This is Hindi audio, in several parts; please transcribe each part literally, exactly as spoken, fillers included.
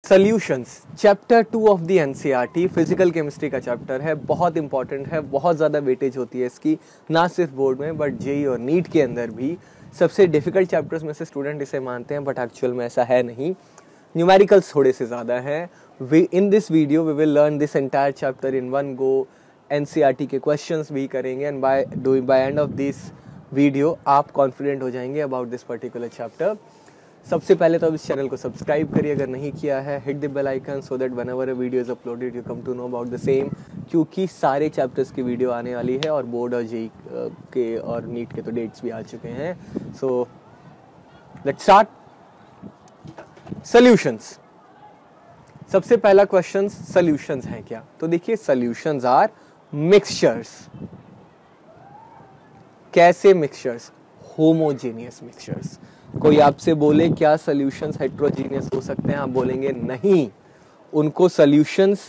Solutions chapter two of the NCERT physical chemistry का चैप्टर है, बहुत इंपॉर्टेंट है, बहुत ज़्यादा वेटेज होती है इसकी, ना सिर्फ बोर्ड में बट जेई और नीट के अंदर भी सबसे डिफिकल्ट चैप्टर्स में से स्टूडेंट इसे मानते हैं, बट एक्चुअल में ऐसा है नहीं। न्यूमेरिकल्स थोड़े से ज़्यादा हैं। We in this video we will learn this entire chapter in one go, NCERT के क्वेश्चंस भी करेंगे and by doing by end of this video आप कॉन्फिडेंट हो जाएंगे अबाउट दिस पर्टिकुलर चैप्टर। सबसे पहले तो अब इस चैनल को सब्सक्राइब करिए अगर नहीं किया है, hit the bell icon so that whenever a video is uploaded you come to know about the same, क्योंकि सारे चैप्टर्स की वीडियो आने वाली है और बोर्ड और जेई के और नीट के तो डेट्स भी आ चुके हैं। So let's start. सॉल्यूशंस, सबसे पहला क्वेश्चन सॉल्यूशंस हैं क्या? तो देखिए सॉल्यूशंस आर मिक्सचर्स। कैसे मिक्सचर्स? Homogeneous mixtures. कोई आपसे बोले क्या सॉल्यूशंस हेट्रोजीनियस हो सकते हैं, आप बोलेंगे नहीं, उनको सॉल्यूशंस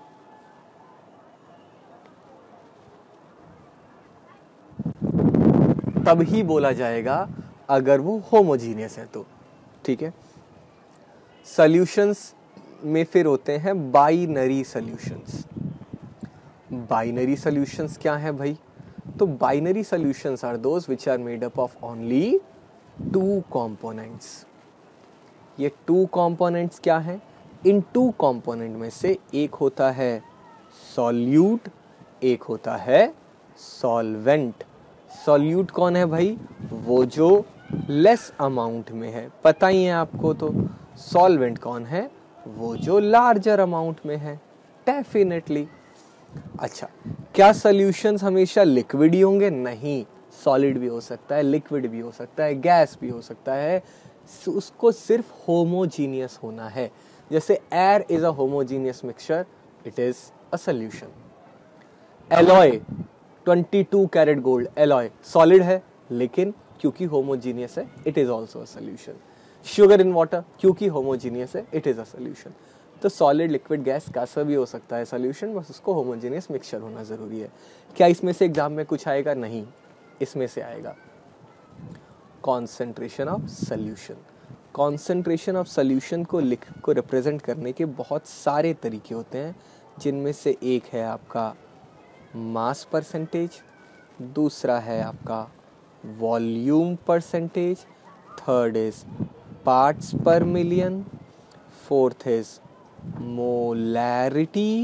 तभी बोला जाएगा अगर वो होमोजीनियस है तो, ठीक है। सॉल्यूशंस में फिर होते हैं बाइनरी सॉल्यूशंस। बाइनरी सॉल्यूशंस क्या है भाई? तो binary solutions are those which are made up of only two components. ये टू कंपोनेंट्स क्या है? इन टू कंपोनेंट में से एक होता है सॉल्यूट, एक होता है सॉल्वेंट। सॉल्यूट कौन है भाई? वो जो लेस अमाउंट में है, पता ही है आपको। तो सॉल्वेंट कौन है? वो जो लार्जर अमाउंट में है, डेफिनेटली। अच्छा, क्या सॉल्यूशंस हमेशा लिक्विड ही होंगे? नहीं, सॉलिड भी हो सकता है, लिक्विड भी हो सकता है, गैस भी हो सकता है। उसको सिर्फ होमोजीनियस होना है। जैसे air is a homogeneous mixture, it is a solution. Alloy, बाईस कैरेट गोल्ड एलॉय सॉलिड है, लेकिन क्योंकि होमोजीनियस है it is also a solution. Sugar in water, क्योंकि होमोजीनियस है इट इज अ सॉल्यूशन। तो सॉलिड, लिक्विड, गैस कैसा भी हो सकता है सॉल्यूशन, बस उसको होमोजेनियस मिक्सचर होना जरूरी है। क्या इसमें से एग्जाम में कुछ आएगा? नहीं, इसमें से आएगा concentration of solution. Concentration of solution को लिख को रिप्रेजेंट करने के बहुत सारे तरीके होते हैं, जिनमें से एक है आपका मास परसेंटेज, दूसरा है आपका volume percentage, third is parts per million, fourth is molarity,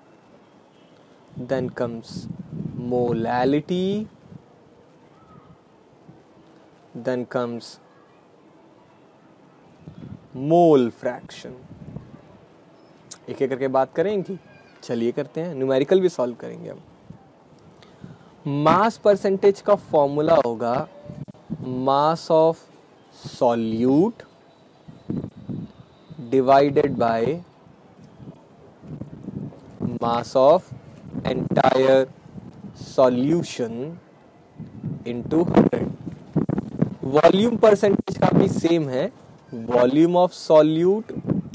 then comes molality, then comes mole fraction। एक एक करके बात करेंगे, चलिए करते हैं, न्यूमेरिकल भी सॉल्व करेंगे हम। मास परसेंटेज का फॉर्मूला होगा mass of solute divided by mass of entire solution into one hundred। Volume percentage का भी सेम है, volume of solute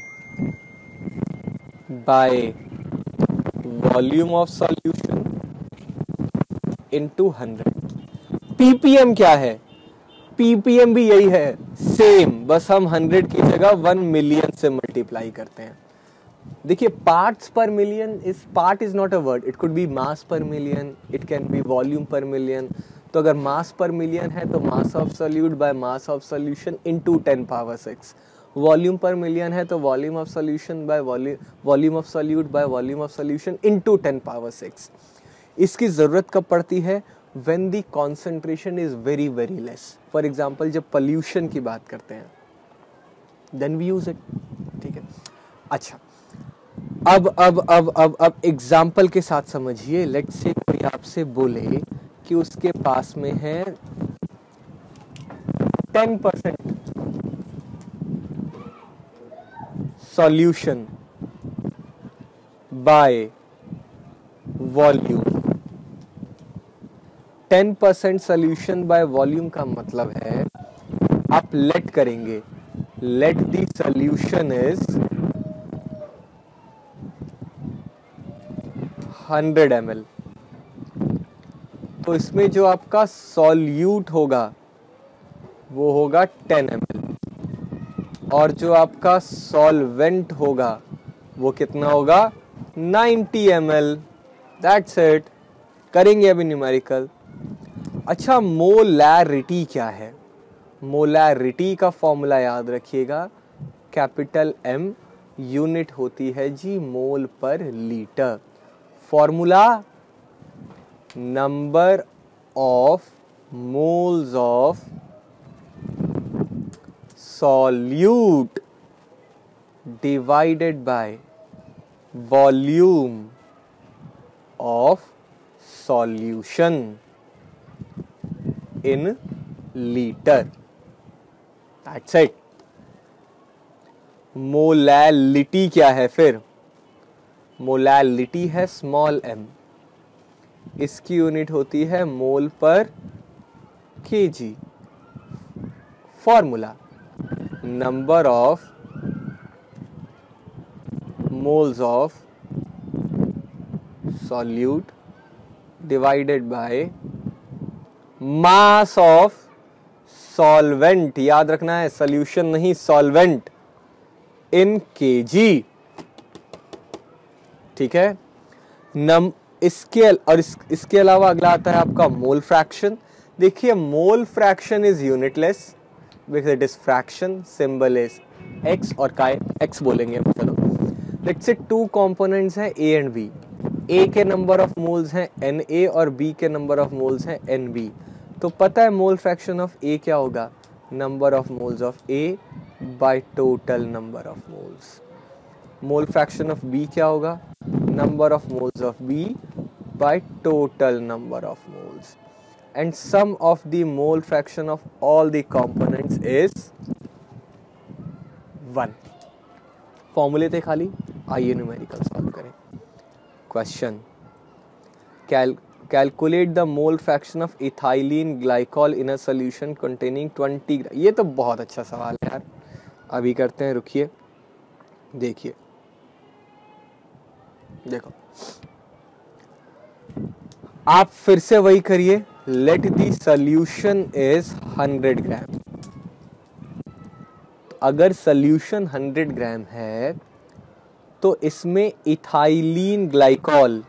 by volume of solution into hundred. PPM क्या है? पीपीएम भी यही है, सेम, बस हम हंड्रेड की जगह वन मिलियन से मल्टीप्लाई करते हैं। देखिए parts per million is part is not a word, it could be mass per million, it can be volume per million. तो अगर मास पर मिलियन है तो mass of solute by mass of solution into ten power six. Volume per million है तो volume of solution by volume of solute by volume of solution into ten power six. इसकी जरूरत कब पड़ती है? When the concentration is very very less. For example जब पोल्यूशन की बात करते हैं देन वी यूज इट, ठीक है। अच्छा, अब अब अब अब अब एग्जाम्पल के साथ समझिए। लेट्स से कोई आपसे बोले कि उसके पास में है ten percent solution by volume. Ten percent solution by volume का मतलब है आप लेट करेंगे, let the solution is hundred M L. तो इसमें जो आपका सॉल्यूट होगा वो होगा टेन एम एल। और जो आपका सॉल्वेंट होगा वो कितना होगा, ninety M L. That's it. करेंगे अभी न्यूमेरिकल। अच्छा, मोलैरिटी क्या है? मोलैरिटी का फॉर्मूला याद रखिएगा, कैपिटल एम, यूनिट होती है जी mole per litre. Formula, number of moles of solute divided by volume of solution in litre. That's it. Molality क्या है फिर? मोलैलिटी है स्मॉल एम, इसकी यूनिट होती है mole per KG. Formula, number of moles of solute divided by mass of solvent. याद रखना है, सॉल्यूशन नहीं, सॉल्वेंट, इन केजी। ठीक है। नम इसके और इस, इसके अलावा अगला आता है आपका मोल फ्रैक्शन। देखिए, mole fraction is unitless because it is fraction, symbol is X, और काय एक्स बोलेंगे हम। चलो, लेट्स से टू कंपोनेंट्स हैं ए एंड बी। ए के नंबर ऑफ मोल्स हैं एन ए और बी के नंबर ऑफ मोल्स हैं एन बी। तो पता है मोल फ्रैक्शन ऑफ ए क्या होगा, number of moles of A by total number of moles. Mole fraction of B क्या होगा, number of moles of B by total number of moles. And sum of the mole fraction of all the components is one. फॉर्मूले थे खाली, आइए न्यूमेरिकल सॉल्व करें। Question, cal calculate the mole fraction of ethylene glycol in a solution containing twenty gram. ये तो बहुत अच्छा सवाल है यार, अभी करते हैं, रुकिए। देखिए, देखो, आप फिर से वही करिए। Let the solution is hundred gram. अगर सोल्यूशन हंड्रेड ग्राम है तो इसमें इथाइलिन ग्लाइकॉल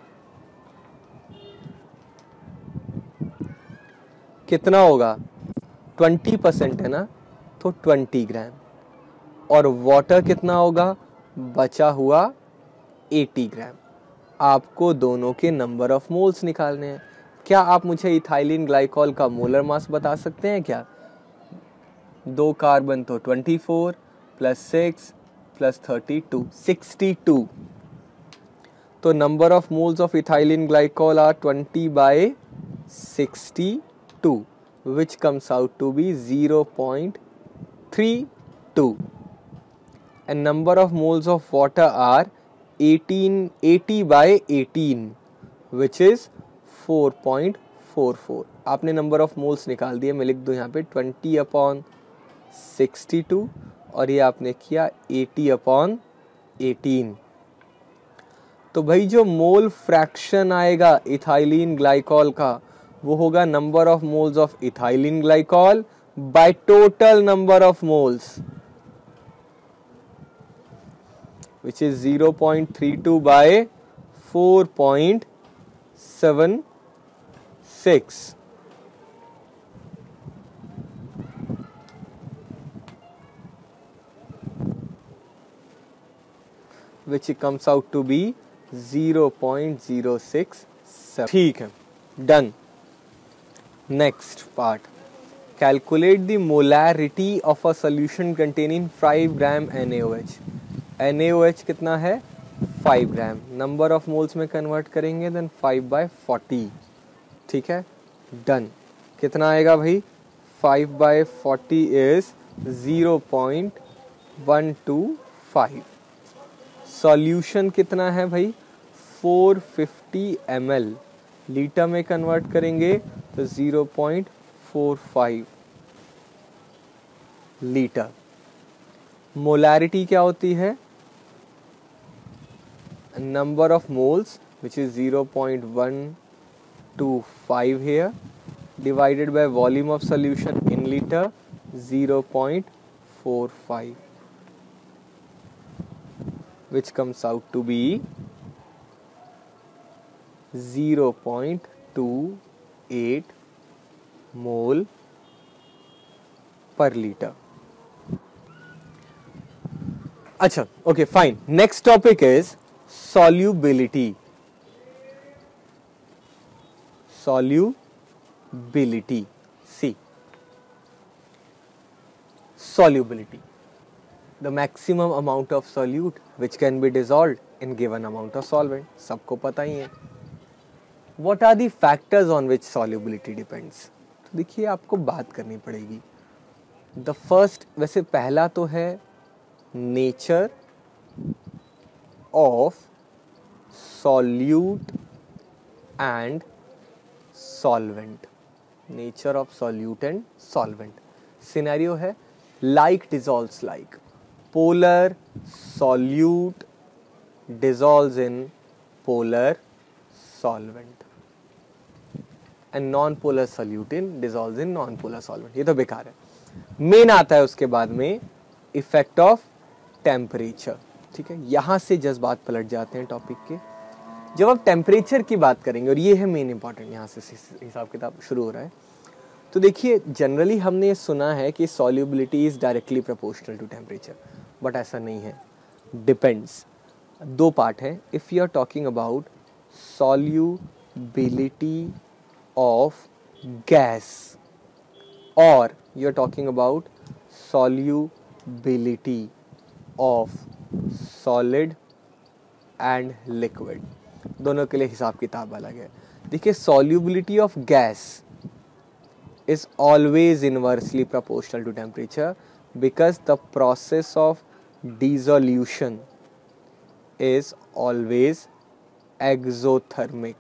कितना होगा, ट्वेंटी परसेंट है ना, तो ट्वेंटी ग्राम। और वाटर कितना होगा, बचा हुआ एटी ग्राम। आपको दोनों के नंबर ऑफ मोल्स निकालने हैं। क्या आप मुझे इथाइलिन ग्लाइकॉल का मोलर मास बता सकते हैं क्या? दो कार्बन तो twenty four plus six plus thirty two, sixty two. तो number of moles of ethylene glycol are twenty by sixty two, which comes out to be zero point three two. And number of moles of water are eighteen, eighty by eighteen, which is four point four four. आपने नंबर ऑफ मोल्स निकाल दिए, मैं लिख दूं यहाँ पे ट्वेंटी अपॉन सिक्सटी टू, और ये आपने किया एटी अपॉन एटीन। तो भाई जो मोल फ्रैक्शन आएगा इथाइलिन ग्लाइकॉल का, वो होगा number of moles of ethylene glycol by total number of moles, which is zero point three two by four point seven six. which comes out to be zero point zero six seven. ठीक है, done. Next part, calculate the molarity of a solution containing five gram N A O H. N A O H कितना है, five gram. Number of moles में कन्वर्ट करेंगे देन फाइव बाय फोर्टी। ठीक है, डन। कितना आएगा भाई, five by forty is zero point one two five. Solution कितना है भाई, four fifty M L. Litre में कन्वर्ट करेंगे तो zero point four five litre. Molarity क्या होती है, number of moles which is zero point one two five here divided by volume of solution in liter zero point four five. which comes out to be zero point two eight mole per liter. अच्छा, okay, fine. Next topic is solubility. Solubility. See, solubility, the maximum amount of solute which can be dissolved in given amount of solvent. सबको पता ही है. What are the factors on which solubility depends? तो देखिए आपको बात करनी पड़ेगी. The first, वैसे पहला तो है nature of solute and solvent. Nature of solute and solvent. Scenario है like dissolves like. Polar solute dissolves in polar solvent and non-polar solute in dissolves in non-polar solvent. ये तो बेकार है. मेन आता है उसके बाद में इफेक्ट ऑफ टेम्परेचर. ठीक है, यहां से जज्बात पलट जाते हैं टॉपिक के. जब आप टेम्परेचर की बात करेंगे, और ये है मेन इंपॉर्टेंट, यहाँ से हिसाब किताब शुरू हो रहा है. तो देखिए जनरली हमने सुना है कि solubility is directly proportional to temperature, but ऐसा नहीं है. डिपेंड्स. दो पार्ट है. If you are talking about solubility of gas और you are talking about solubility of solid and liquid, दोनों के लिए हिसाब किताब अलग है. देखिए solubility of gas is always inversely proportional to temperature because the process of dissolution is always exothermic.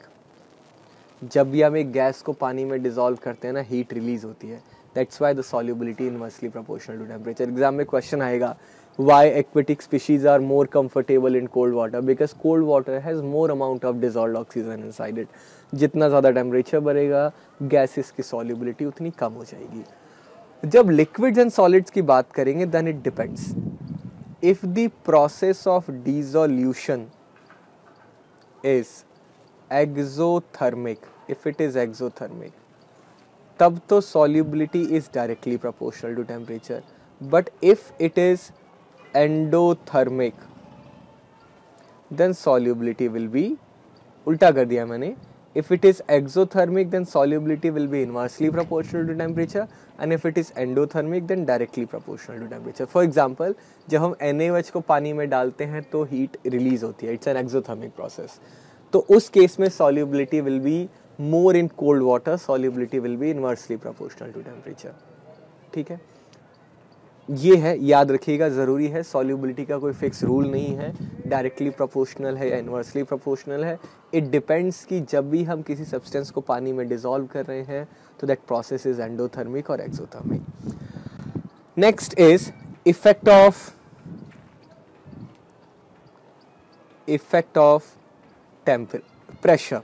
जब भी हम एक गैस को पानी में डिसॉल्व करते हैं ना, हीट रिलीज होती है. That's why the solubility inversely proportional to temperature. Exam में क्वेश्चन आएगा why aquatic species are more comfortable in cold water, because cold water has more amount of dissolved oxygen inside it. जितना ज़्यादा टेम्परेचर बढ़ेगा गैसेस की solubility उतनी कम हो जाएगी. जब liquids and solids की बात करेंगे then it depends. If the process of dissolution is exothermic, if it is exothermic, तब तो solubility is directly proportional to temperature. But if it is endothermic, then solubility will be, उल्टा कर दिया मैंने. If it is exothermic, then solubility will be inversely proportional to temperature, and if it is endothermic, then directly proportional to temperature. For example, जब हम N A O H को पानी में डालते हैं तो heat release होती है. It's an exothermic process. तो उस केस में solubility will be more in cold water, solubility will be inversely proportional to temperature. ठीक है, ये है, याद रखिएगा, ज़रूरी है. solubility का कोई फिक्स रूल नहीं है, डायरेक्टली प्रोपोर्शनल है या इन्वर्सली प्रोपोर्शनल है. इट डिपेंड्स कि जब भी हम किसी सब्सटेंस को पानी में डिसॉल्व कर रहे हैं तो दैट प्रोसेस इज एंडोथर्मिक और exothermic. Next is effect of effect of temperature pressure.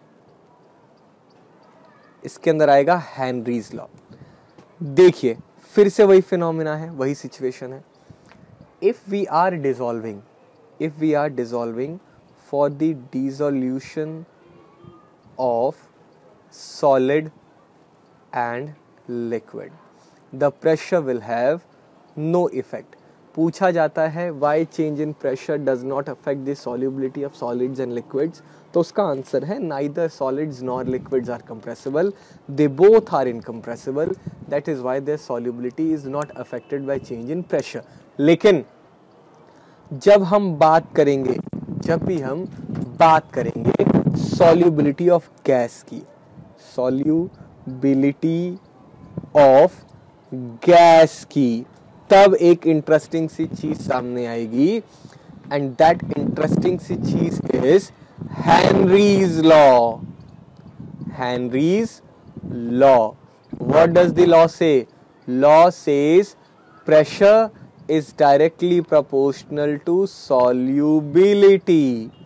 इसके अंदर आएगा हेनरीज लॉ. देखिए फिर से वही फिनोमिना है, वही सिचुएशन है. If we are dissolving if we are dissolving for the dissolution of solid and liquid, the pressure will have no effect. पूछा जाता है why change in pressure does not affect the solubility of solids and liquids, तो उसका आंसर है neither solids nor liquids are compressible, they both are incompressible, that is why their solubility is not affected by change in pressure. लेकिन जब हम बात करेंगे जब भी हम बात करेंगे सॉल्युबिलिटी ऑफ गैस की, सॉल्युबिलिटी ऑफ गैस की, तब एक इंटरेस्टिंग सी चीज सामने आएगी, एंड दैट इंटरेस्टिंग सी चीज is Henry's law. Henry's law. What does the law say? Law says pressure is directly proportional to solubility.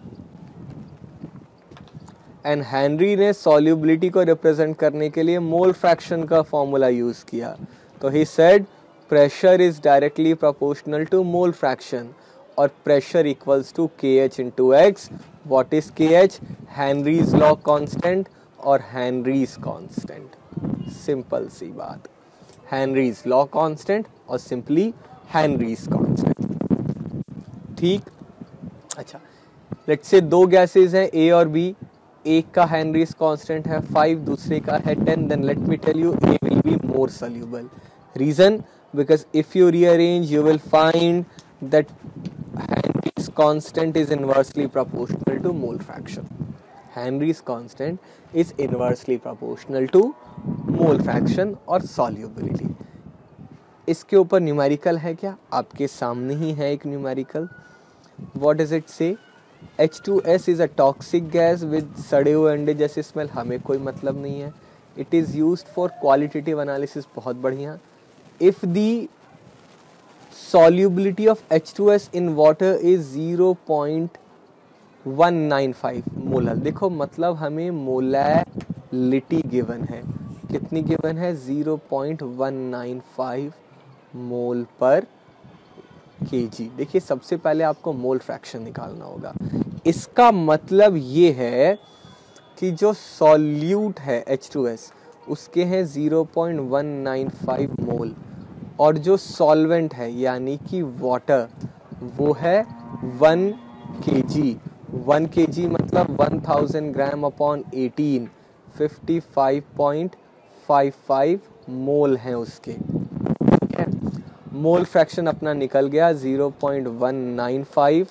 And Henry ने solubility को represent करने के लिए mole fraction का formula use किया. तो he said pressure is directly proportional to mole fraction. और pressure equals to K H into X. What is K H? Henry's law constant और हेनरीज कांस्टेंट. सिंपल सी बात, हेनरीज लॉ कांस्टेंट और सिंपली हेनरीज कांस्टेंट. ठीक. अच्छा, लेट्स से दो गैसेस हैं ए और बी. एक का हेनरीज कांस्टेंट है फाइव, दूसरे का है ten. Then let me tell you A will be more soluble. Reason? Because if you rearrange you will find that Henry's constant is inversely proportional to mole fraction. Henry's constant is inversely proportional to mole fraction और solubility. इसके ऊपर न्यूमेरिकल है क्या? आपके सामने ही है एक numerical. What does it say? H two S is a toxic gas with सड़े हुए अंडे जैसे स्मेल. हमें कोई मतलब नहीं है. It is used for qualitative analysis. बहुत बढ़िया. If the solubility of H two S in water is zero point one nine five molar. देखो मतलब हमें मोलैलिटी गिवन है. कितनी गिवन है? zero point one nine five मोल पर केजी. देखिए सबसे पहले आपको मोल फ्रैक्शन निकालना होगा. इसका मतलब ये है कि जो सॉल्यूट है एच टू एस उसके हैं zero point one nine five मोल और जो सॉल्वेंट है यानी कि वाटर वो है one केजी. one केजी मतलब one thousand gram upon eighteen, fifty-five point five five mole हैं उसके. ठीक है, मोल फ्रैक्शन अपना निकल गया zero point one nine five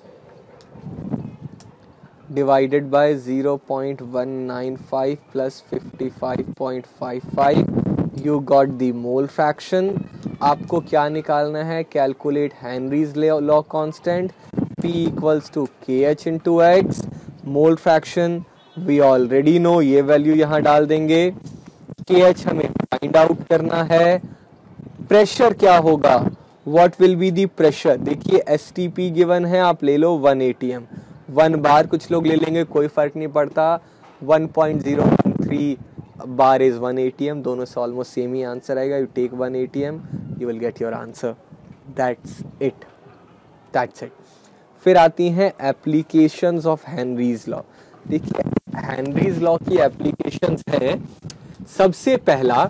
divided by zero point one nine five plus fifty-five point five five. You got the mole fraction. आपको क्या निकालना है? Calculate Henry's law constant. P equals to K H into X. Mole fraction we already know, ये वैल्यू यहाँ डाल देंगे. के एच हमें फाइंड आउट करना है. प्रेशर क्या होगा? What will be the pressure? देखिए एस टी पी गिवन है, आप ले लो one A T M. One bar कुछ लोग ले लेंगे, कोई फर्क नहीं पड़ता. one point zero one three bar is one A T M. दोनों से ऑलमोस्ट सेम ही आंसर आएगा. You take one A T M, you will get your answer. That's it, that's it. फिर आती हैं एप्लीकेशंस ऑफ हेनरीज लॉ. देखिए हेनरीज लॉ की एप्लीकेशंस है. सबसे पहला,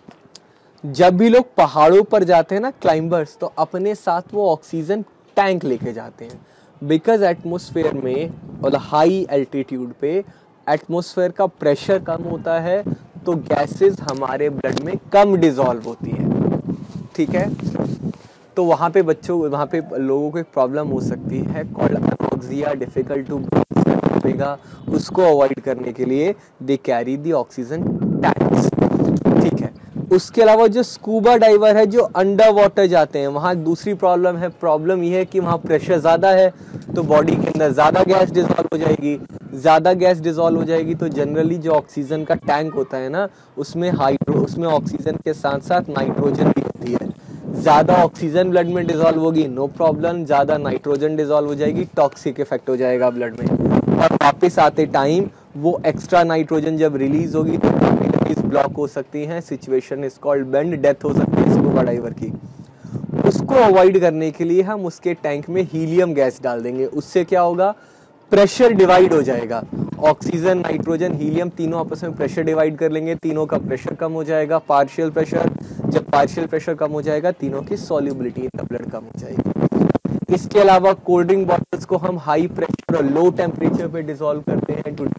जब भी लोग पहाड़ों पर जाते हैं ना क्लाइंबर्स, तो अपने साथ वो ऑक्सीजन टैंक लेके जाते हैं. बिकॉज एटमॉस्फेयर में और हाई एल्टीट्यूड पे एटमॉस्फेयर का प्रेशर कम होता है तो गैसेस हमारे ब्लड में कम डिसॉल्व होती है. ठीक है, तो वहाँ पे बच्चों वहाँ पे लोगों को एक प्रॉब्लम हो सकती है called anoxia, difficult to breathe. उसको अवॉइड करने के लिए they carry the oxygen tanks. ठीक है, उसके अलावा जो स्कूबा डाइवर है जो अंडर वाटर जाते हैं, वहाँ दूसरी प्रॉब्लम है. प्रॉब्लम यह है कि वहाँ प्रेशर ज़्यादा है तो बॉडी के अंदर ज़्यादा गैस डिसॉल्व हो जाएगी. ज़्यादा गैस डिसॉल्व हो जाएगी तो जनरली जो ऑक्सीजन का टैंक होता है ना, उसमें हाइड्रो उसमें ऑक्सीजन के साथ साथ नाइट्रोजन भी होती है. ज़्यादा ऑक्सीजन ब्लड में डिसॉल्व होगी, नो प्रॉब्लम. ज़्यादा नाइट्रोजन डिसॉल्व हो जाएगी, टॉक्सिक इफेक्ट हो जाएगा ब्लड में. और वापस आते टाइम वो एक्स्ट्रा नाइट्रोजन जब रिलीज होगी तो कैपिलरीज ब्लॉक हो सकती हैं. Situation is called bend, death हो सकती है स्कूबा डाइवर की. उसको अवॉइड करने के लिए हम उसके टैंक में हीलियम गैस डाल देंगे. उससे क्या होगा? प्रेशर डिवाइड हो जाएगा. ऑक्सीजन, नाइट्रोजन, हीलियम तीनों आपस में प्रेशर डिवाइड कर लेंगे. तीनों का प्रेशर कम हो जाएगा, पार्शियल प्रेशर. जब पार्शियल प्रेशर कम हो जाएगा, तीनों की सॉल्युबिलिटी इन द ब्लड कम हो जाएगी. इसके अलावा कोल्ड ड्रिंक बॉटल्स को हम हाई प्रेशर और लो टेम्परेचर पे डिसॉल्व करते हैं to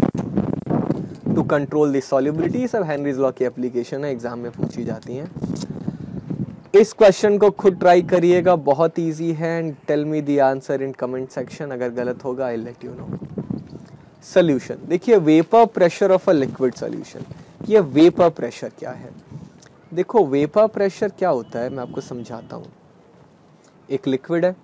to control the solubility. सब हेनरीज लॉ की एप्लीकेशन है, एग्जाम में पूछी जाती हैं. इस क्वेश्चन को खुद ट्राई करिएगा, बहुत इजी है. And tell me the answer in comment section. अगर गलत होगा I let you know. Solution देखिए, vapour pressure of a liquid solution. ये वेपर प्रेशर क्या है? देखो वेपर प्रेशर क्या होता है मैं आपको समझाता हूँ. एक लिक्विड है,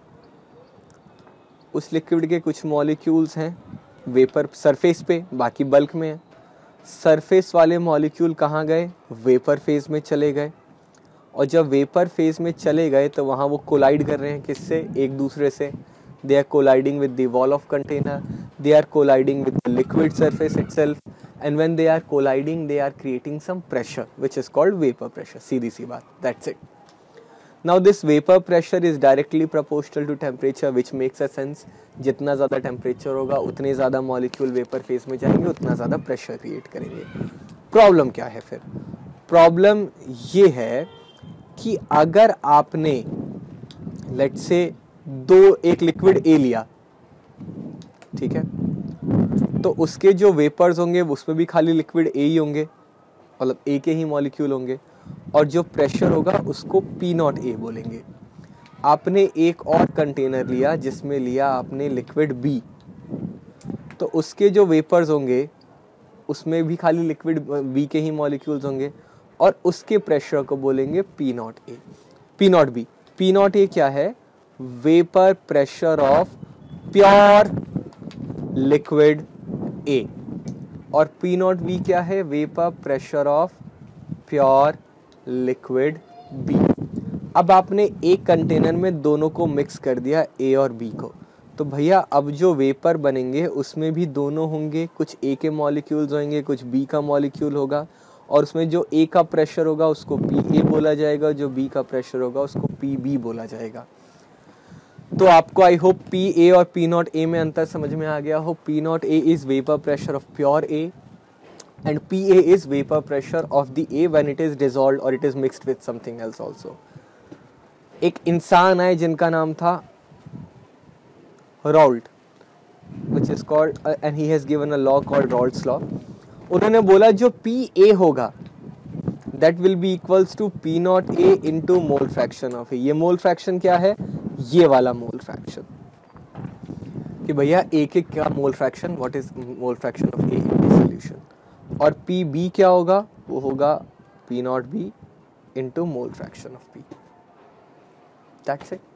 उस लिक्विड के कुछ मॉलिक्यूल्स हैं वेपर सरफेस पे, बाकी बल्क में है. सरफेस वाले मॉलिक्यूल कहाँ गए? वेपर फेज में चले गए. और जब वेपर फेज में चले गए तो वहाँ वो कोलाइड कर रहे हैं किससे? एक दूसरे से. They are colliding with the wall of container, they are colliding with the liquid surface itself. And when they are colliding they are creating some pressure which is called vapour pressure. सीधी सी बात, that's it. Now this vapour pressure is directly proportional to temperature which makes a sense. जितना ज़्यादा टेम्परेचर होगा उतने ज़्यादा मॉलिक्यूल वेपर फेज में जाएंगे, उतना ज़्यादा प्रेशर क्रिएट करेंगे. प्रॉब्लम क्या है फिर? प्रॉब्लम ये है कि अगर आपने लेट्स से दो एक लिक्विड ए लिया, ठीक है, तो उसके जो वेपर्स होंगे उसमें भी खाली लिक्विड ए ही होंगे, मतलब ए के ही मॉलिक्यूल होंगे, और जो प्रेशर होगा उसको पी नॉट ए बोलेंगे. आपने एक और कंटेनर लिया जिसमें लिया आपने लिक्विड बी, तो उसके जो वेपर्स होंगे उसमें भी खाली लिक्विड बी के ही मॉलिक्यूल्स होंगे, और उसके प्रेशर को बोलेंगे P not A, P naught B. P not A क्या है? Vapour pressure of pure liquid A. और पी नॉट बी क्या है? Vapour pressure of pure liquid B. अब आपने एक कंटेनर में दोनों को मिक्स कर दिया, ए और बी को, तो भैया अब जो वेपर बनेंगे उसमें भी दोनों होंगे, कुछ ए के मॉलिक्यूल्स होंगे, कुछ बी का मॉलिक्यूल होगा, और उसमें जो ए का प्रेशर होगा उसको पी ए बोला जाएगा, जो बी का प्रेशर होगा उसको पी बी बोला जाएगा. तो आपको आई होप पी ए और पी नॉट ए में अंतर समझ में आ गया हो. P not A is vapour pressure of pure A and P A is vapor pressure of the A when it is dissolved or it is mixed with something else also. एक इंसान है जिनका नाम था Raoult, which is called uh, and he has given a law called Raoult's law. उन्होंने बोला जो P A होगा that will be equals to P naught A into mole fraction of A. ये mole fraction क्या है? ये वाला mole fraction. कि भैया A के क्या mole fraction? What is mole fraction of A in the solution? और पी बी क्या होगा? वो होगा P naught B into mole fraction of P. That's it.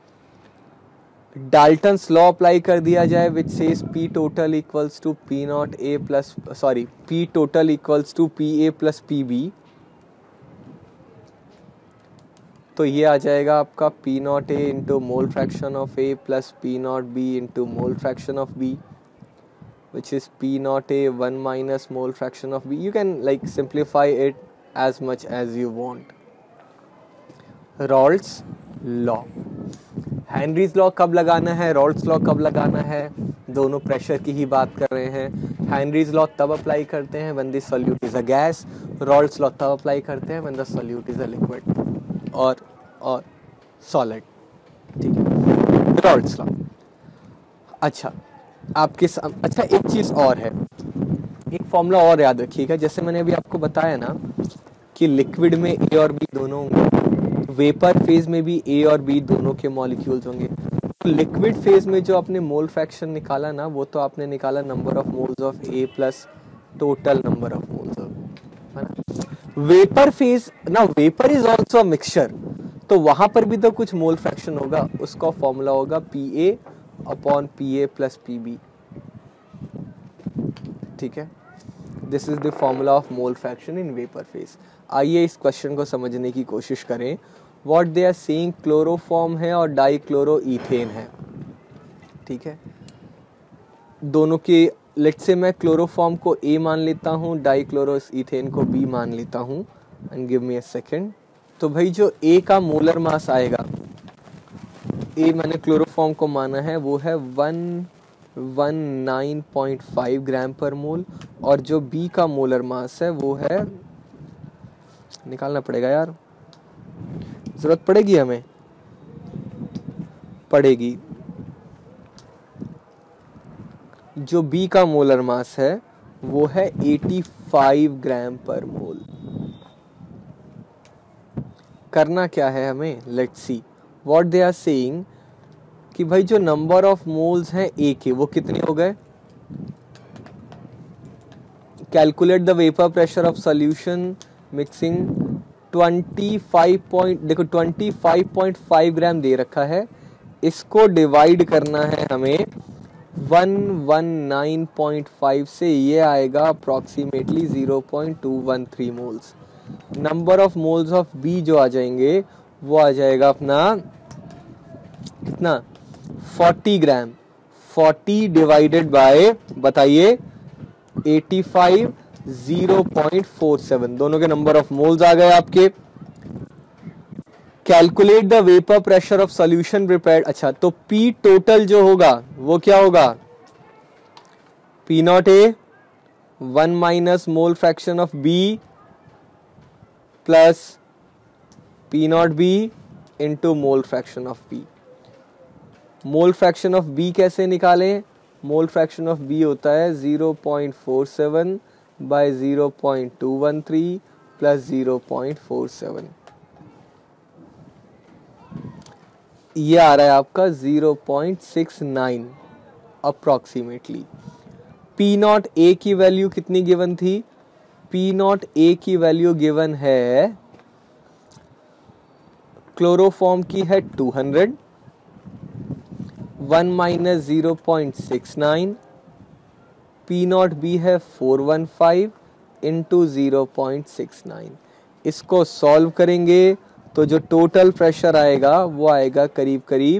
Dalton's law apply कर दिया जाए which says P total equals to P not A plus sorry P total equals to P A plus P B. तो ये आ जाएगा आपका P not A into mole fraction of A plus P naught B into mole fraction of B, which is P naught A one minus mole fraction of B. You can like simplify it as much as you want. Raoult's law. Henry's law कब लगाना है, Raoult's law कब लगाना है? दोनों प्रेशर की ही बात कर रहे हैं. Henry's law तब अप्लाई करते हैं when the solute is a gas. Raoult's law तब अप्लाई करते हैं when the solute is a liquid और और solid. ठीक है, Raoult's law. अच्छा आपके अच्छा एक चीज और है, एक फॉर्मूला और याद रखिएगा. जैसे मैंने अभी आपको बताया ना कि लिक्विड में ए और बी दोनों होंगे, वेपर फेज में भी ए और बी दोनों के मॉलिक्यूल्स होंगे. तो लिक्विड फेज में जो आपने मोल फ्रैक्शन निकाला ना, वो तो आपने निकाला number of moles of A plus total number of moles of, है ना. वेपर फेज ना, vapour is also a mixture, तो वहां पर भी तो कुछ मोल फ्रैक्शन होगा. उसका फॉर्मूला होगा P A upon P A plus P B. ठीक है, this is the formula of mole fraction in vapour phase. आइए इस क्वेश्चन को समझने की कोशिश करें. What they are saying, chloroform है और डाइक्लोरोईथेन है. ठीक है, दोनों के लेट्स से मैं क्लोरोफॉर्म को ए मान लेता हूँ, डाइक्लोरोईथेन को बी मान लेता हूँ, and give me a second. तो भाई जो ए का मोलर मास आएगा, ए मैंने क्लोरोफॉर्म को माना है, वो है one one nine point five gram per mole, और जो बी का मोलर मास है वो है, निकालना पड़ेगा यार, जरूरत पड़ेगी हमें, पड़ेगी. जो बी का मोलर मास है वो है पचासी ग्राम पर मोल. करना क्या है हमें, let's see what they are saying कि भाई जो नंबर ऑफ मोल्स हैं ए के वो कितने हो गए. Calculate the vapour pressure of solution mixing पच्चीस पॉइंट देखो पच्चीस पॉइंट फाइव ग्राम दे रखा है. इसको डिवाइड करना है हमें एक सौ उन्नीस पॉइंट फाइव से, ये आएगा approximately zero point two one three moles. Number of moles of B जो आ जाएंगे वो आ जाएगा अपना कितना, चालीस ग्राम. चालीस डिवाइडेड बाय बताइए पचासी, ज़ीरो पॉइंट फोर सेवन, दोनों के नंबर ऑफ मोल्स आ गए आपके. Calculate the vapour pressure of solution prepared. अच्छा, तो पी टोटल जो होगा वो क्या होगा, P not A one minus mole fraction of B plus P naught B into mole fraction of B. Mole fraction of B कैसे निकालें, मोल फ्रैक्शन ऑफ बी होता है zero point four seven by zero point two one three plus zero point four seven, ये आ रहा है आपका zero point six nine approximately. P not A की वैल्यू कितनी गिवन थी, पी नॉट ए की वैल्यू गिवन है, क्लोरोफॉर्म की है two hundred, one minus zero point six nine, P naught B है four one five into zero point six nine. इसको सॉल्व करेंगे तो जो टोटल प्रेशर आएगा वो आएगा करीब करीब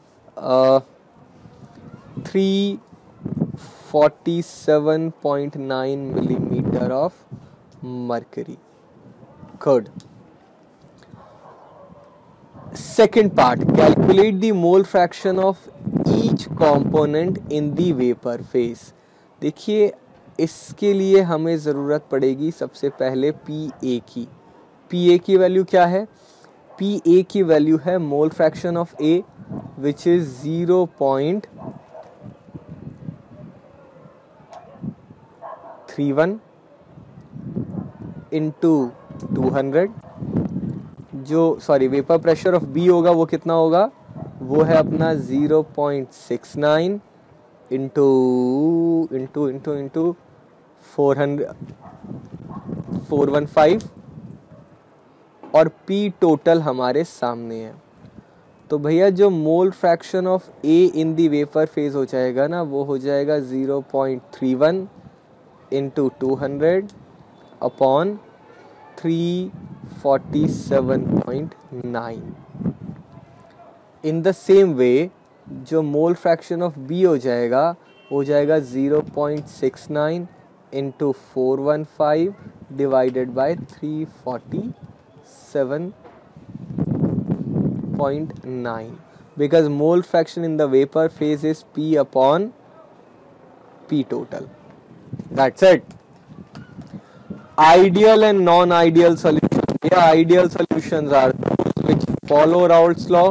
three forty seven point nine millimetre of mercury. Good. Second part, calculate the mole fraction of each component in the vapour phase. देखिए इसके लिए हमें ज़रूरत पड़ेगी सबसे पहले पी ए की। पी ए की वैल्यू क्या है, पी ए की वैल्यू है mole fraction of A which is zero point three one into two hundred. जो sorry vapour pressure of B होगा वो कितना होगा, वो है अपना zero point six nine into into into into four hundred four one five, और P टोटल हमारे सामने है। तो भैया जो mole fraction of A in the vapour phase हो जाएगा ना, वो हो जाएगा zero point three one into two hundred upon three forty seven point nine. In the same way जो मोल फ्रैक्शन ऑफ B हो जाएगा हो जाएगा zero point six nine into four one five divided by three forty seven point nine, because mole fraction in the vapor phase is P upon P total. That's it. Ideal and non-ideal solutions. Yeah, ideal solutions are those which follow Raoult's law.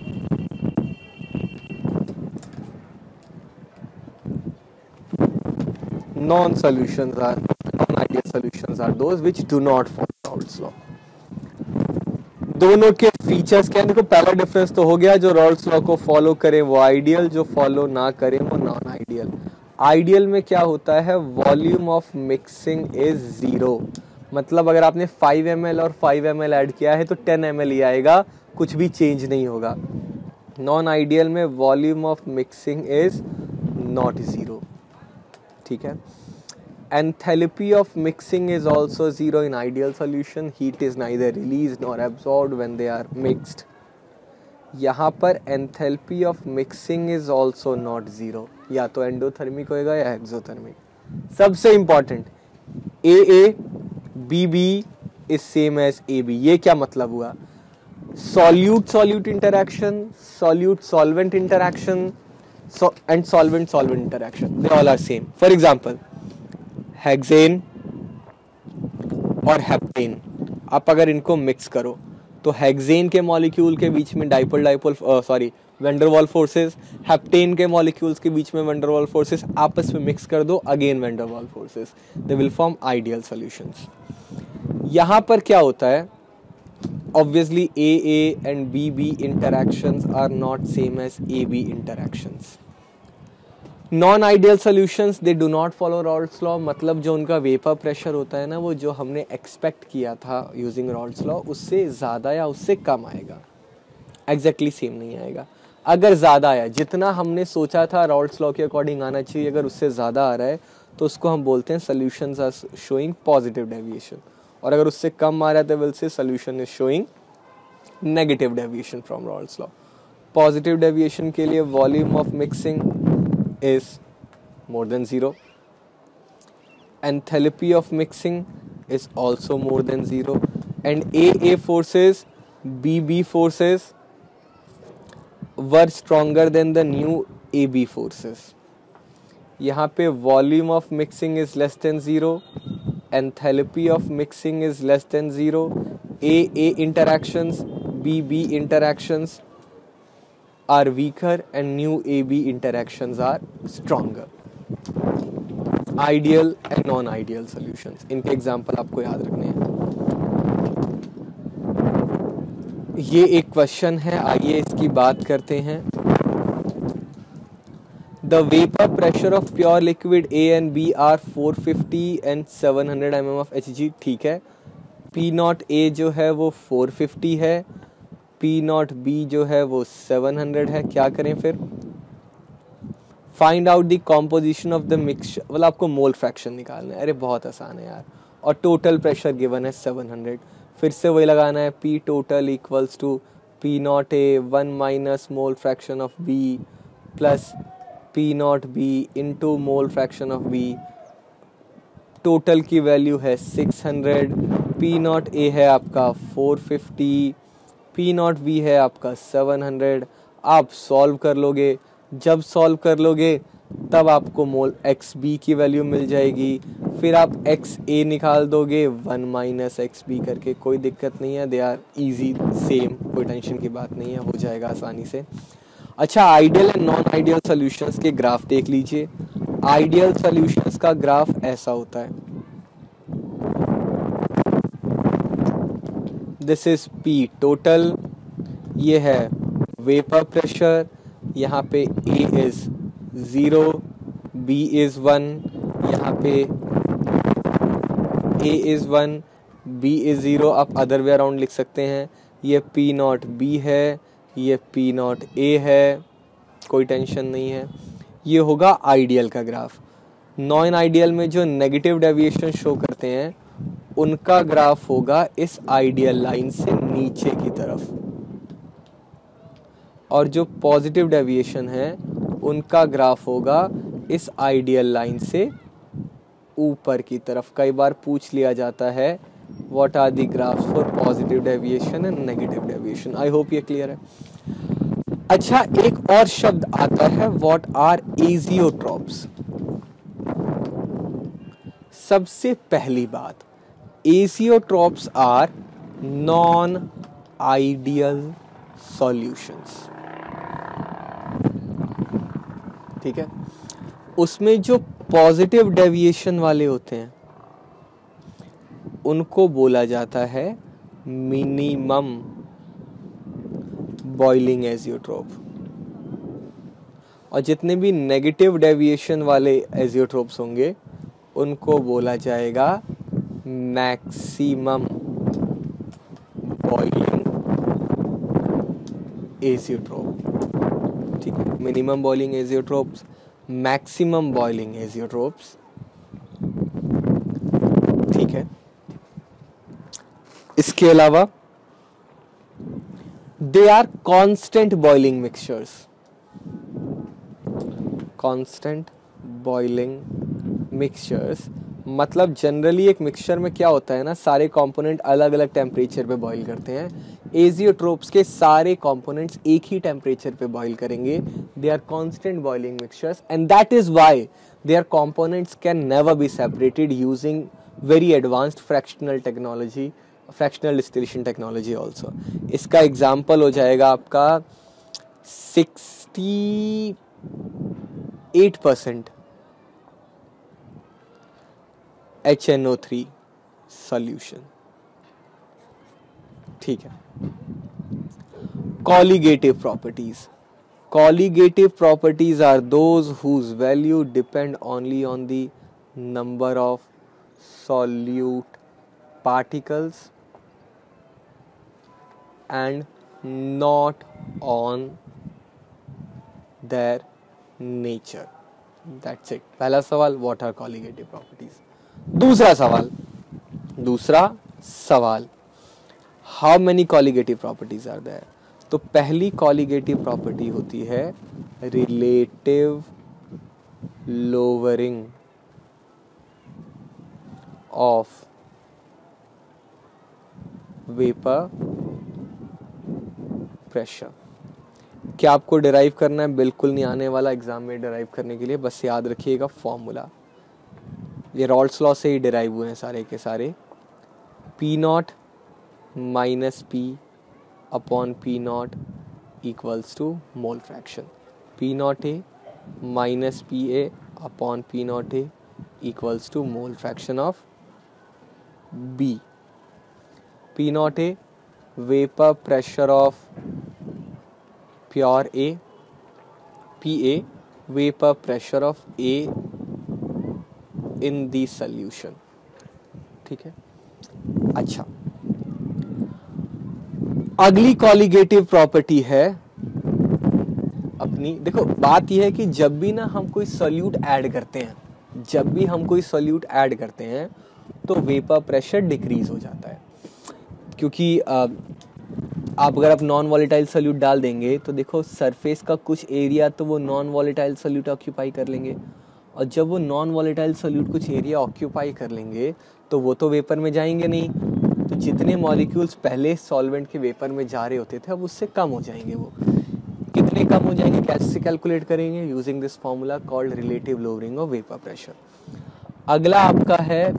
Non-solutions are non-ideal solutions are those which do not follow Raoult's law. दोनों के फीचर्स क्या है, देखो पहला डिफरेंस तो हो गया, जो रॉल्स लॉ को फॉलो करे वो आइडियल, जो फॉलो ना करे वो नॉन आइडियल। आइडियल में क्या होता है, volume of mixing is zero, मतलब अगर आपने फाइव एम एल और फाइव एम एल ऐड किया है तो टेन एम एल ही आएगा, कुछ भी चेंज नहीं होगा। नॉन आइडियल में volume of mixing is not zero, ठीक है। Enthalpy of mixing is also zero in ideal solution. Heat is neither released nor absorbed when they are mixed. यहाँ पर enthalpy of mixing is also not zero. या तो endothermic होएगा या exothermic। सबसे important, A A B B is same as A B। ये क्या मतलब हुआ, solute solute interaction, solute solvent interaction, so and solvent solvent interaction, they all are same. For example, hexane और हेप्टेन, आप अगर इनको मिक्स करो तो हेक्सेन के मॉलिक्यूल के बीच में dipole dipole sorry van der Waals forces, heptane के मॉलिक्यूल्स के बीच में वैन डर वाल फोर्सेस, आपस में मिक्स कर दो, again van der Waals forces, they will form ideal solutions. यहाँ पर क्या होता है, obviously A A and B B interactions are not same as A B interactions. Non ideal solutions they do not follow Raoult's law, मतलब जो उनका वेपर प्रेशर होता है ना, वो जो हमने एक्सपेक्ट किया था यूजिंग रॉल्स लॉ उससे ज़्यादा या उससे कम आएगा, एग्जैक्टली सेम नहीं आएगा। अगर ज़्यादा आया, जितना हमने सोचा था रॉल्स लॉ के अकॉर्डिंग आना चाहिए, अगर उससे ज़्यादा आ रहा है तो उसको हम बोलते हैं solutions are showing positive deviation, और अगर उससे कम आ रहा है तो will say solution is showing negative deviation from Raoult's law. Positive deviation के लिए volume of mixing is more than zero, enthalpy of mixing is also more than zero, and A A forces B B forces were stronger than the new A B forces. यहाँ पे volume of mixing is less than zero, enthalpy of mixing is less than zero, A A interactions, B B interactions are weaker and new A B interactions are stronger. Ideal and non-ideal solutions. इनके एग्जाम्पल आपको याद रखने हैं. ये एक क्वेश्चन है, आइए इसकी बात करते हैं. The vapor pressure of pure liquid A and B are four fifty and seven hundred millimeters of Hg. ठीक है. P naught A जो है वो four fifty है, P naught B जो है वो seven hundred है. क्या करें फिर? Find out the composition of the mixture. मतलब आपको मोल फ्रैक्शन निकालना है. अरे बहुत आसान है यार. और टोटल प्रेशर गिवन है seven hundred. फिर से वही लगाना है. P total equals to P naught A one minus mole fraction of B plus P naught B into mole fraction of B. Total की वैल्यू है six hundred. P naught A है आपका four fifty. P naught B है आपका seven hundred. आप सॉल्व कर लोगे. जब सॉल्व कर लोगे तब आपको मोल एक्स बी की वैल्यू मिल जाएगी. फिर आप एक्स ए निकाल दोगे वन माइनस एक्स बी करके. कोई दिक्कत नहीं है, दे आर इजी सेम, कोई टेंशन की बात नहीं है, हो जाएगा आसानी से. अच्छा, ideal and non ideal solutions के ग्राफ देख लीजिए. आइडियल सॉल्यूशंस का ग्राफ ऐसा होता है. दिस इज पी टोटल, ये है वेपर प्रेशर, यहाँ पे A is zero, B is one, यहाँ पे A is one, B is zero. आप अदर वे अराउंड लिख सकते हैं. ये P नॉट B है, ये P नॉट A है, कोई टेंशन नहीं है. ये होगा आइडियल का ग्राफ. नॉन आइडियल में जो नेगेटिव डेविएशन शो करते हैं उनका ग्राफ होगा इस आइडियल लाइन से नीचे की तरफ, और जो पॉजिटिव डेविएशन है उनका ग्राफ होगा इस आइडियल लाइन से ऊपर की तरफ. कई बार पूछ लिया जाता है what are the graphs for positive deviation and negative deviation. I hope ये क्लियर है. अच्छा, एक और शब्द आता है व्हाट आर एजियोट्रॉप्स. सबसे पहली बात, azeotropes are non ideal solutions. ठीक है. उसमें जो पॉजिटिव डेविएशन वाले होते हैं उनको बोला जाता है मिनिमम बॉइलिंग एजियोट्रोप, और जितने भी नेगेटिव डेविएशन वाले एजियोट्रोप्स होंगे उनको बोला जाएगा मैक्सिमम बॉइलिंग एजियोट्रोप. ठीक है. Minimum boiling azeotropes, maximum boiling azeotropes. ठीक है. इसके अलावा they are constant boiling mixtures. Constant boiling mixtures मतलब जनरली एक मिक्सचर में क्या होता है ना, सारे कंपोनेंट अलग अलग टेम्परेचर पे बॉईल करते हैं. एजियोट्रोप्स के सारे कंपोनेंट्स एक ही टेम्परेचर पे बॉईल करेंगे. They are constant boiling mixtures and that is why their components can never be separated using very advanced fractional technology, fractional distillation technology also. इसका एग्जाम्पल हो जाएगा आपका sixty eight percent H N O three solution. ठीक है. Colligative properties. Colligative properties are those whose value depend only on the number of solute particles and not on their nature. That's it. पहला सवाल, what are colligative properties? दूसरा सवाल, दूसरा सवाल how many colligative properties are there? तो पहली colligative property होती है relative lowering of vapor pressure. क्या आपको डिराइव करना है? बिल्कुल नहीं आने वाला एग्जाम में डिराइव करने के लिए, बस याद रखिएगा फॉर्मूला, ये रॉल्स लॉ से ही डिराइव हुए हैं सारे के सारे। P nought minus P upon P nought equals to mole fraction. P not A minus P A upon P not A equals to mole fraction of B. P not A vapour pressure of pure A, P A vapour pressure of A in the solution. ठीक है, अच्छा अगली कॉलिगेटिव प्रॉपर्टी है अपनी। देखो बात यह है कि जब भी ना हम कोई सॉल्यूट ऐड करते हैं, जब भी हम कोई सॉल्यूट ऐड करते हैं तो वेपर प्रेशर डिक्रीज हो जाता है, क्योंकि आ, आप अगर आप नॉन वॉलेटाइल सॉल्यूट डाल देंगे तो देखो सरफेस का कुछ एरिया तो वो नॉन वॉलेटाइल सॉल्यूट ऑक्यूपाई कर लेंगे, और जब वो नॉन वॉलेटाइल सॉल्यूट कुछ एरिया ऑक्यूपाई कर लेंगे तो वो तो वेपर में जाएंगे नहीं, तो जितने मॉलिक्यूल्स पहले सॉल्वेंट के वेपर में जा रहे होते थे अब उससे कम हो जाएंगे। वो कितने कम हो जाएंगे, कैसे कैलकुलेट करेंगे? Using this formula called relative lowering of vapour pressure. अगला आपका है,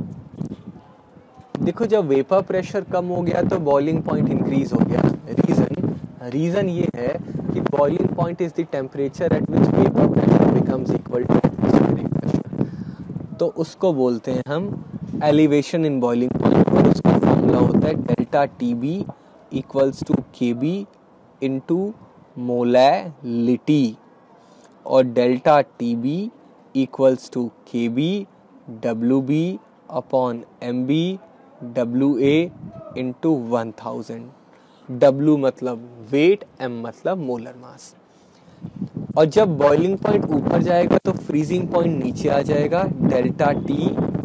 देखो जब वेपर प्रेशर कम हो गया तो बॉइलिंग पॉइंट इंक्रीज हो गया। रीजन रीजन ये है कि boiling point is the temperature at which vapour pressure becomes equal to atmospheric pressure, तो उसको बोलते हैं हम एलिवेशन इन बॉइलिंग पॉइंट, और उसका फॉर्मूला होता है delta T B equals to K B into molality, और delta T B equals to K B W B upon M B W A into one thousand. W मतलब वेट, एम मतलब मोलर मास। और जब बॉइलिंग पॉइंट ऊपर जाएगा तो फ्रीजिंग पॉइंट नीचे आ जाएगा। डेल्टा टी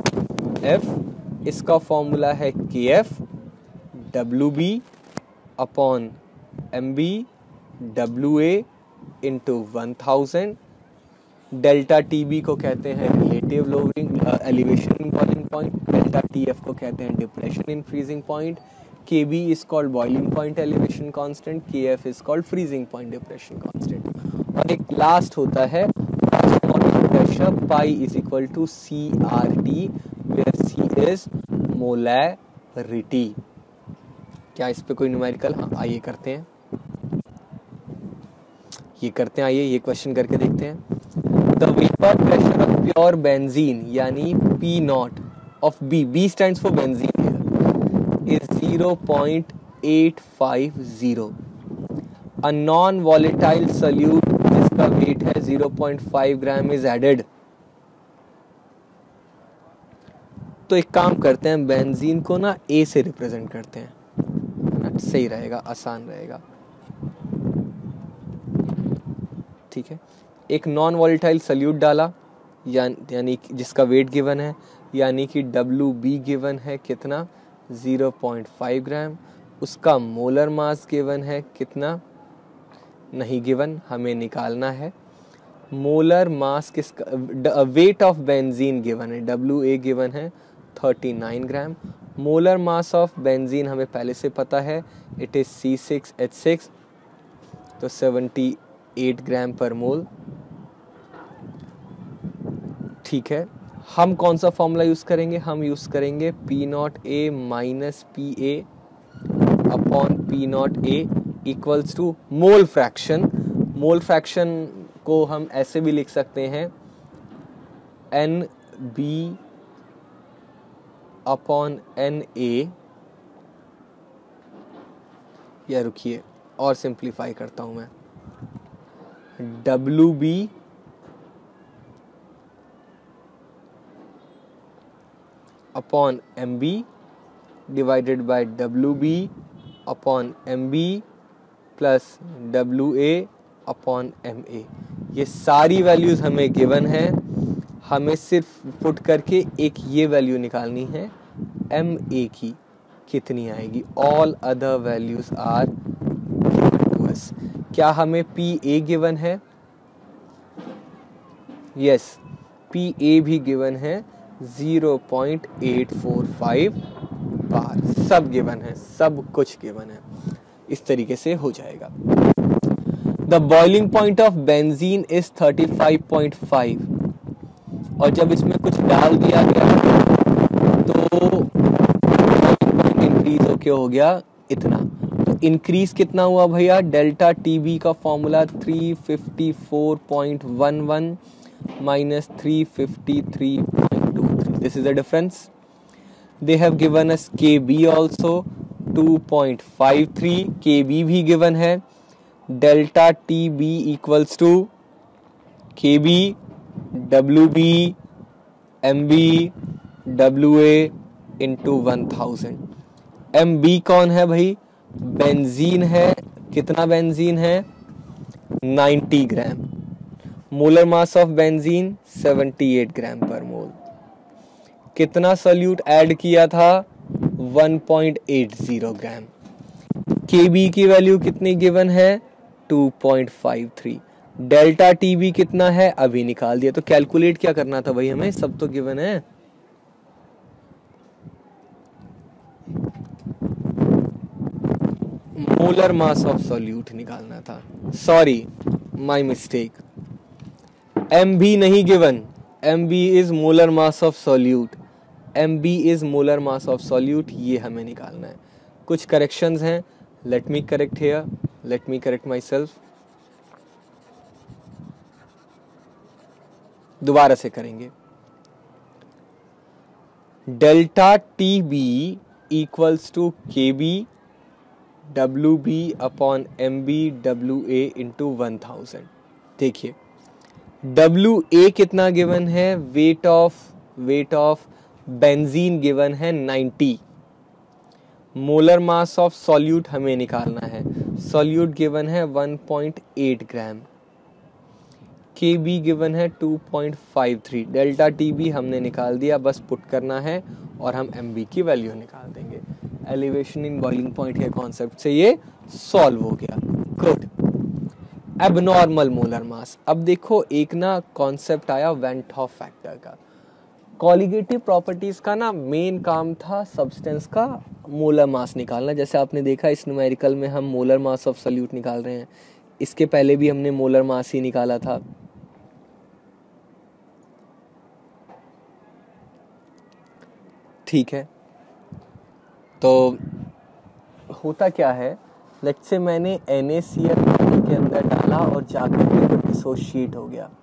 एफ, इसका फॉर्मूला है K F W B upon M B W A into one thousand. Delta T B को कहते हैं relative lowering elevation in boiling point, delta T F को कहते हैं depression in freezing point, K B is called boiling point elevation constant, K F is called freezing point depression constant. और एक लास्ट होता है pressure, pi is equal to C R T, where C is molarity. क्या इस पे कोई न्यूमेरिकल? हाँ आइए करते हैं, ये करते हैं, आइए ये क्वेश्चन करके देखते हैं। The vapor pressure of pure benzene यानी P naught of B, B stands for benzene here, is zero point eight five zero. A non-volatile solute जिसका weight है zero point five gram is added. तो एक काम करते हैं, बेंजीन को ना A से रिप्रेजेंट करते हैं, सही रहेगा, आसान रहेगा। ठीक है, एक नॉन वॉलेटाइल सल्यूट डाला या, यानी जिसका वेट गिवन है, यानी कि डब्ल्यू बी गिवन है कितना, ज़ीरो पॉइंट फाइव ग्राम। उसका मोलर मास गिवन है कितना, नहीं गिवन, हमें निकालना है। मोलर मास किसका, वेट ऑफ बेंजीन गिवन है, डब्ल्यू ए गिवन है thirty nine gram. Molar mass of benzene हमें पहले से पता है, it is C six H six, तो seventy eight gram per mole. ठीक है, हम कौन सा फॉर्मूला यूज करेंगे? हम यूज करेंगे P not A minus P A upon P not A equals to mole fraction. Mole fraction को हम ऐसे भी लिख सकते हैं, N B upon N A, या रुकिए और सिंप्लीफाई करता हूं मैं, W B upon M B divided by W B upon M B plus W A upon M A. ये सारी वैल्यूज हमें गिवन है, हमें सिर्फ पुट करके एक ये वैल्यू निकालनी है एम ए की, कितनी आएगी। All other values are given to us. क्या हमें पी ए गिवन है? यस, पी ए भी गिवन है zero point eight four five bar, सब गिवन है, सब कुछ गिवन है। इस तरीके से हो जाएगा। The boiling point of benzene is thirty five point five और जब इसमें कुछ डाल दिया गया तो बॉइलिंग पॉइंट इंक्रीज होके हो गया इतना। तो इंक्रीज कितना हुआ भैया, डेल्टा टीबी का formula three fifty four point one one minus three fifty three point two three, this is the difference. They have given us K B also two point five three, K B भी गिवन है। Delta T B equals to K B W B M B W A into one thousand. M B कौन है भाई, बेंजीन है। कितना बेंजीन है, ninety gram. Molar mass of benzene seventy eight gram per mole. कितना सोल्यूट ऐड किया था, one point eight zero gram. K B की वैल्यू कितनी गिवन है, two point five three. Delta T B कितना है, अभी निकाल दिया। तो कैलकुलेट क्या करना था भाई हमें, सब तो गिवन है। मोलर मास ऑफ सॉल्यूट निकालना था, sorry my mistake. M B नहीं given, M B is molar mass of solute, M B is molar mass of solute, ये हमें निकालना है। कुछ करेक्शंस हैं, let me correct here, let me correct myself. दोबारा से करेंगे। Delta T B equals to K B W B upon M B W A into one thousand. देखिए डब्ल्यू ए कितना गिवन है, weight of wait of benzene given है ninety. Molar mass of solute हमें निकालना है, सॉल्यूट गिवन है one point eight gram. K B given है two point five three. Delta T B हमने निकाल दिया, बस पुट करना है और हम एम बी की वैल्यू निकाल देंगे। एलिवेशन इन बॉइलिंग पॉइंट के कॉन्सेप्ट से ये सॉल्व हो गया। गुड। Abnormal molar mass. अब देखो एक ना कॉन्सेप्ट आया वेन हॉफ फैक्टर का। कॉलिगेटिव प्रॉपर्टीज का ना मेन काम था सब्सटेंस का मोलर मास निकालना। जैसे आपने देखा इस न्यूमेरिकल में हम मोलर मास ऑफ सॉल्यूट निकाल रहे हैं, इसके पहले भी हमने मोलर मास ही निकाला था। ठीक है, तो होता क्या है, लेट्स से मैंने NaCl पानी के अंदर डाला और जाकर के वो डिसोशिएट हो गया।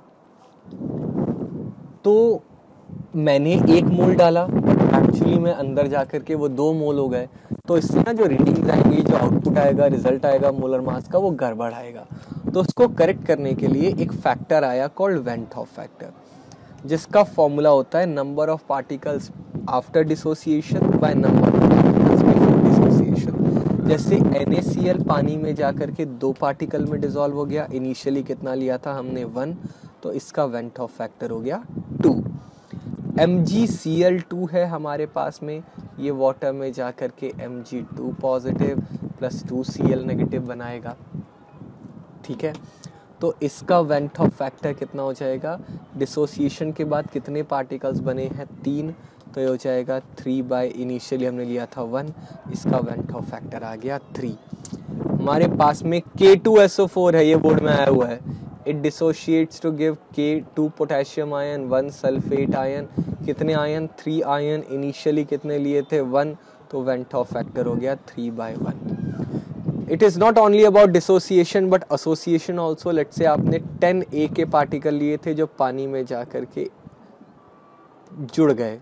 तो मैंने एक मोल डाला, एक्चुअली में अंदर जाकर के वो दो मोल हो गए। तो इससे ना जो रीडिंग्स आएंगी, जो आउटपुट आएगा, रिजल्ट आएगा मोलर मास का, वो गड़बड़ आएगा। तो उसको करेक्ट करने के लिए एक फैक्टर आया कॉल्ड वेन हॉफ फैक्टर, जिसका फॉर्मूला होता है number of particles after dissociation by number of particles before dissociation. जैसे NaCl पानी में जाकर के दो पार्टिकल में डिसॉल्व हो गया, इनिशियली कितना लिया था हमने वन, तो इसका वेन हॉफ फैक्टर हो गया two. M G C L two है हमारे पास में, ये वाटर में जाकर के M G two positive plus two C L negative बनाएगा। ठीक है, तो इसका वेन हॉफ फैक्टर कितना हो जाएगा, डिसोसिएशन के बाद कितने पार्टिकल्स बने हैं, तीन, तो ये हो जाएगा थ्री बाय इनिशियली हमने लिया था वन, इसका वेन हॉफ फैक्टर आ गया थ्री। हमारे पास में के टू एस ओ फोर है, ये बोर्ड में आया हुआ है। It dissociates to give K two potassium ion, one sulphate ion. कितने आयन, थ्री आयन, इनिशियली कितने लिए थे, वन, तो वेन हॉफ फैक्टर हो गया three by one. It is not only about dissociation but association also. Let say आपने टेन ए के पार्टिकल लिए थे जो पानी में जाकर के जुड़ गए,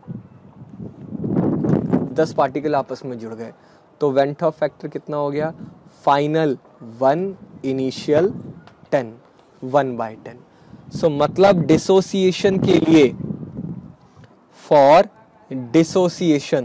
दस पार्टिकल आपस में जुड़ गए, तो वेन हॉफ फैक्टर कितना हो गया, final one, initial ten, one by ten. So मतलब डिसोसिएशन के लिए, फॉर डिसोसिएशन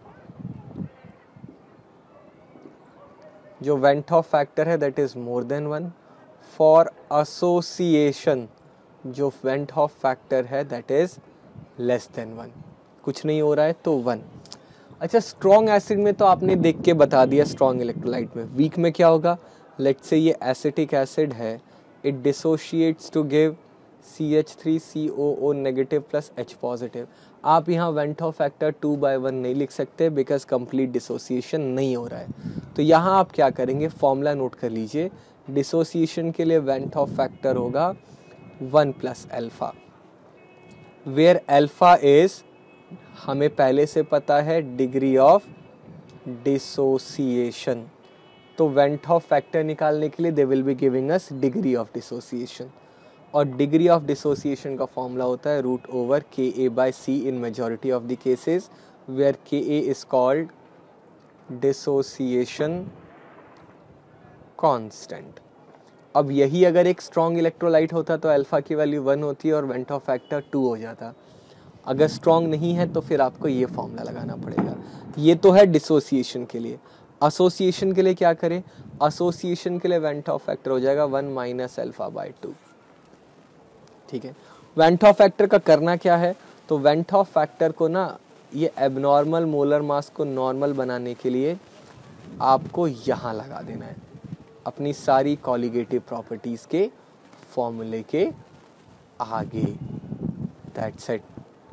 जो वेन हॉफ फैक्टर है that is more than one. For association जो वेन हॉफ फैक्टर है that is less than one. कुछ नहीं हो रहा है तो वन। अच्छा, स्ट्रॉन्ग एसिड में तो आपने देख के बता दिया स्ट्रॉन्ग इलेक्ट्रोलाइट में। वीक में क्या होगा, लेट्स से ये एसिटिक एसिड है, it dissociates to give C H three C O O negative plus H positive. आप यहाँ van't Hoff factor two by one नहीं लिख सकते बिकॉज कंप्लीट डिसोसिएशन नहीं हो रहा है। तो यहाँ आप क्या करेंगे, फॉर्मूला नोट कर लीजिए। डिसोसिएशन के लिए वेंट ऑफ फैक्टर होगा one plus alpha, where alpha is, हमें पहले से पता है, डिग्री ऑफ डिसोसिएशन। तो वेंट ऑफ फैक्टर निकालने के लिए they will be giving us degree of dissociation, और डिग्री ऑफ डिसोसिएशन का फॉर्मूला होता है root over K A by C in majority of the cases, where K A is called dissociation constant. अब यही अगर एक स्ट्रॉन्ग इलेक्ट्रोलाइट होता तो अल्फा की वैल्यू वन होती और वेंट ऑफ फैक्टर टू हो जाता। अगर स्ट्रॉन्ग नहीं है तो फिर आपको ये फॉर्मूला लगाना पड़ेगा। ये तो है डिसोसिएशन के लिए। एसोसिएशन के लिए क्या करें, एसोसिएशन के लिए वेंट ऑफ फैक्टर हो जाएगा one minus alpha by two. ठीक है, वेंट ऑफ फैक्टर का करना क्या है, तो वेंट ऑफ फैक्टर को ना, ये एबनॉर्मल मोलर मास को नॉर्मल बनाने के लिए आपको यहाँ लगा देना है अपनी सारी कॉलिगेटिव प्रॉपर्टीज के फॉर्मूले के आगे। That's it.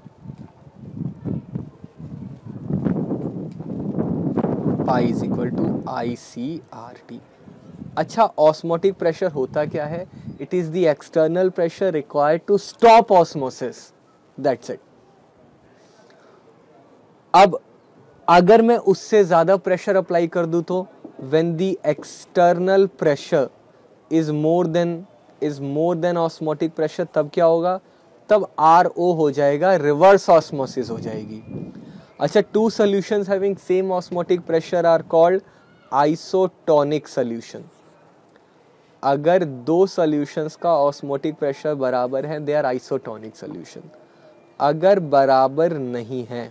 Pi is equal to i C R T. अच्छा, ऑस्मोटिक प्रेशर होता क्या है, it is the external pressure required to stop osmosis, that's it. अब अगर मैं उससे ज्यादा प्रेशर अप्लाई कर दूं तो when the external pressure is more than is more than osmotic pressure, तब क्या होगा, तब आर ओ हो जाएगा, रिवर्स ऑस्मोसिस हो जाएगी। अच्छा, two solutions having same osmotic pressure are called isotonic solution. अगर दो सॉल्यूशंस का ऑस्मोटिक प्रेशर बराबर है, दे आर आइसोटोनिक सॉल्यूशन। अगर बराबर नहीं है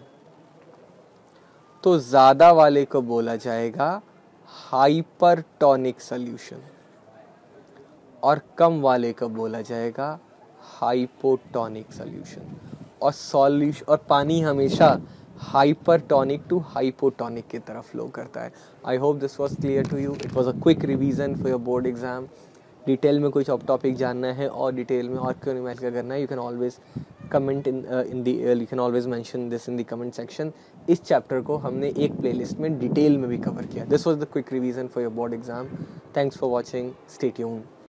तो ज्यादा वाले को बोला जाएगा हाइपरटोनिक सॉल्यूशन और कम वाले को बोला जाएगा हाइपोटोनिक सॉल्यूशन। और सॉल्यूशन और पानी हमेशा हाइपरटोनिक टू हाइपोटोनिक की तरफ फ्लो करता है। I hope this was clear to you. It was a quick revision for your board exam. Detail में कुछ टॉपिक जानना है और डिटेल में और क्यों नहीं मैथ का करना है, you can always comment in in the you can always mention this in the comment section. इस चैप्टर को हमने एक प्लेलिस्ट में डिटेल में भी कवर किया। This was the quick revision for your board exam. Thanks for watching, stay tuned.